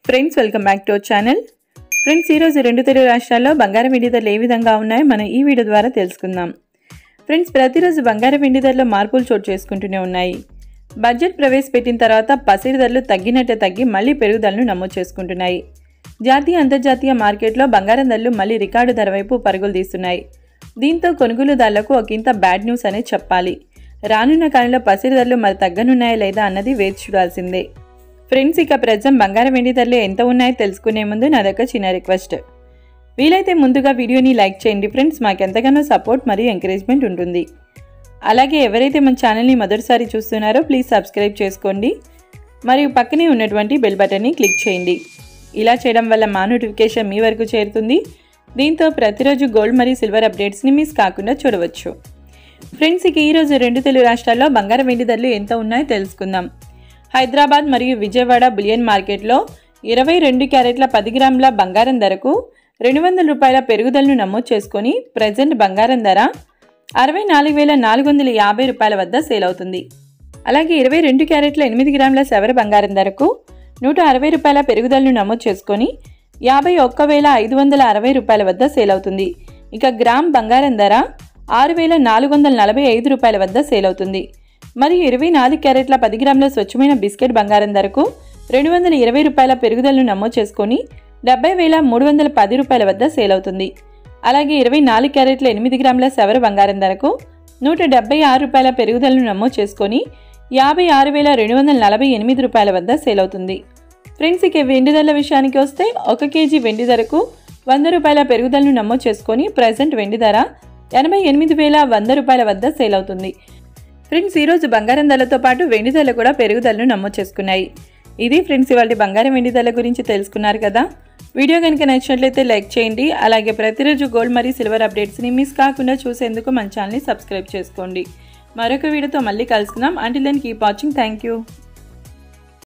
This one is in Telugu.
Friends welcome back to our channel. Friends ఈరోజు రెండు తెలుగు రాష్ట్రాల్లో బంగారం వెండి ధరలు ఏ విధంగా ఉన్నాయో మనం ఈ వీడియో ద్వారా తెలుసుకుందాం. ఫ్రెండ్స్ ప్రతిరోజు బంగారం వెండి ధరలో మార్పులు చోటు చేసుకుంటూనే ఉన్నాయి. బడ్జెట్ ప్రవేశపెట్టిన తర్వాత పసిడి ధరలు తగ్గినట్టే తగ్గి మళ్లీ పెరుగుదలను నమోదు చేసుకుంటున్నాయి. జాతీయ అంతర్జాతీయ మార్కెట్లో బంగారం ధరలు మళ్లీ రికార్డు ధర వైపు పరుగులు తీస్తున్నాయి. దీంతో కొనుగోలుదారులకు ఒక ఇంత బ్యాడ్ న్యూస్ అనే చెప్పాలి. రానున్న కాలంలో పసిడి ధరలు మరి తగ్గనున్నాయా లేదా అన్నది వేచి చూడాల్సిందే. ఫ్రెండ్స్ ఇక ప్రజెంట్ బంగారం వెండి ధరలు ఎంత ఉన్నాయో తెలుసుకునే ముందు నాదొక చిన్న రిక్వెస్ట్. వీలైతే ముందుగా వీడియోని లైక్ చేయండి ఫ్రెండ్స్, మాకెంతగానో సపోర్ట్ మరియు ఎంకరేజ్మెంట్ ఉంటుంది. అలాగే ఎవరైతే మన ఛానల్ని మొదటిసారి చూస్తున్నారో ప్లీజ్ సబ్స్క్రైబ్ చేసుకోండి మరియు పక్కనే ఉన్నటువంటి బెల్ బటన్ని క్లిక్ చేయండి. ఇలా చేయడం వల్ల మా నోటిఫికేషన్ మీ వరకు చేరుతుంది. దీంతో ప్రతిరోజు గోల్డ్ మరియు సిల్వర్ అప్డేట్స్ని మిస్ కాకుండా చూడవచ్చు. ఫ్రెండ్స్ ఇక ఈరోజు రెండు తెలుగు రాష్ట్రాల్లో బంగారం వెండి ధరలు ఎంత ఉన్నాయో తెలుసుకుందాం. హైదరాబాద్ మరియు విజయవాడ బులియన్ మార్కెట్లో 22 క్యారెట్ల 10 గ్రాముల బంగారం ధరకు 200 రూపాయల పెరుగుదలను నమోదు చేసుకొని ప్రజెంట్ బంగారం ధర 64,450 రూపాయల వద్ద సేల్ అవుతుంది. అలాగే 22 క్యారెట్ల 8 గ్రాముల సవర బంగారం ధరకు 160 రూపాయల పెరుగుదలను నమోదు చేసుకొని 51,560 రూపాయల వద్ద సేల్ అవుతుంది. ఇక గ్రామ్ బంగారం ధర 6,445 రూపాయల వద్ద సేల్ అవుతుంది. మరియు 24 క్యారెట్ల 10 గ్రాముల స్వచ్ఛమైన బిస్కెట్ బంగారం ధరకు 220 రూపాయల పెరుగుదలను నమోదు చేసుకొని 70,310 రూపాయల వద్ద సేల్ అవుతుంది. అలాగే 24 క్యారెట్ల 8 గ్రాముల సవర బంగారం ధరకు 176 రూపాయల పెరుగుదలను నమోదు చేసుకొని 56,248 రూపాయల వద్ద సేల్ అవుతుంది. ఫ్రెండ్స్ ఇక వెండి ధరల విషయానికి వస్తే 1 కేజీ వెండి ధరకు 100 రూపాయల పెరుగుదలను నమోదు చేసుకొని ప్రజెంట్ వెండి ధర 88,100 రూపాయల వద్ద సేల్ అవుతుంది. ఫ్రెండ్స్ ఈరోజు బంగారం ధరలతో పాటు వెండి ధరలు కూడా పెరుగుదలను నమోదు చేసుకున్నాయి. ఇది ఫ్రెండ్స్ ఇవాళ బంగారం వెండి ధరల గురించి తెలుసుకున్నారు కదా. వీడియో కనుక నచ్చినట్లయితే లైక్ చేయండి. అలాగే ప్రతిరోజు గోల్డ్ మరియు సిల్వర్ అప్డేట్స్ని మిస్ కాకుండా చూసేందుకు మన ఛానల్ని సబ్స్క్రైబ్ చేసుకోండి. మరొక వీడియోతో మళ్ళీ కలుసుకుందాం. Until then keep watching. Thank you.